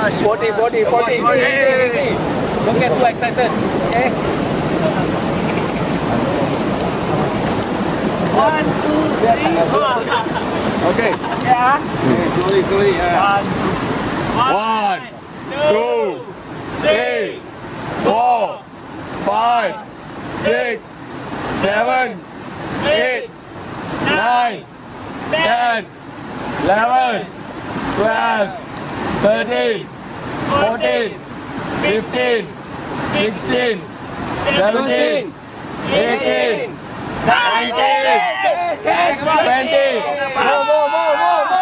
40. Don't get too excited. Okay. 1, 2, 3, 4. Okay. Yeah. Slowly. 1, 2, 3, 4, 5, 6, 7, 8, 9, 10, 11, 12, 13, 14, 15, 16, 17, 18, 19, 20. More.